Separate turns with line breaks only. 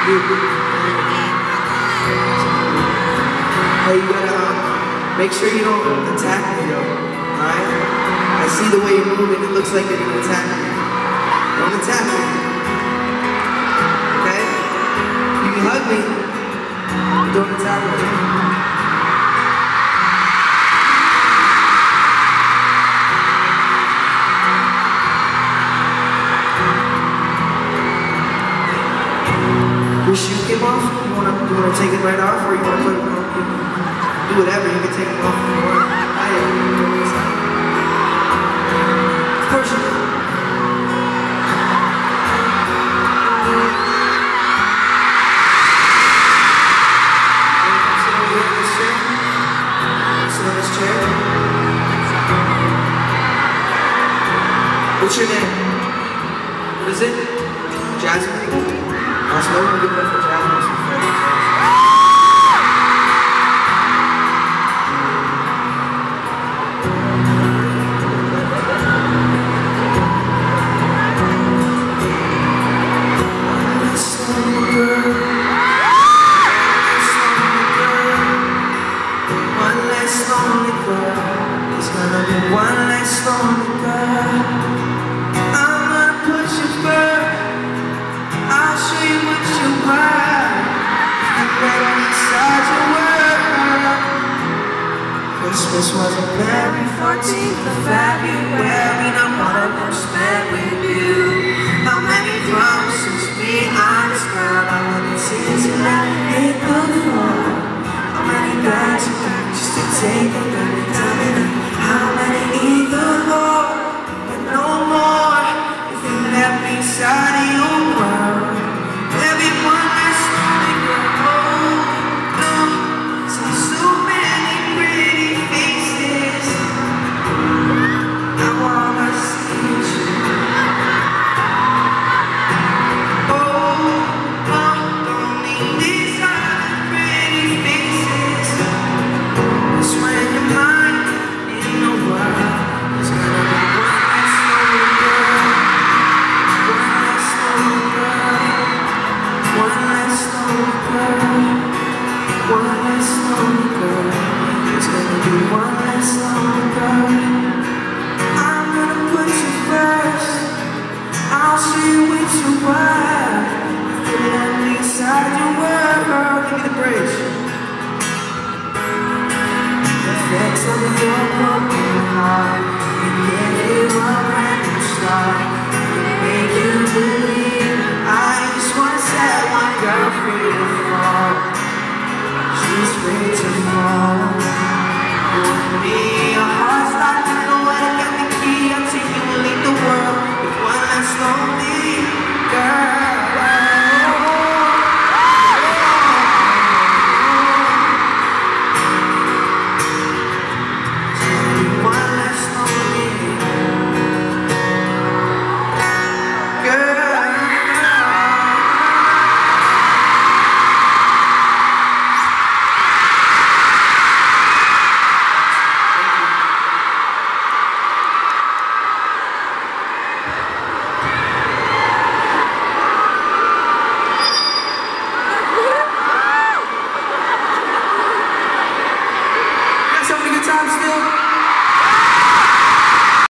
You. Hey, you gotta make sure you don't attack me, though. Alright? I see the way you're moving. It looks like you're gonna attack me. Don't attack me. Okay? You can hug me. But don't attack me. Your shoe came off? You wanna take it right off, or you wanna put it on? Do whatever, you can take it off if you want. Of course you do. Sit over here in this chair. Sit on this chair. What's your name? What is it? Jasmine? I was never good enough for Jasmine. One less lonely girl. I'm gonna put you first. I'll show you what you want. You make me such a world. Christmas was on February 14th of February. I wanna spend with you. How many promises we honest, girl? I wanna see you tonight. Hit the floor. How many bags you got just to take a look?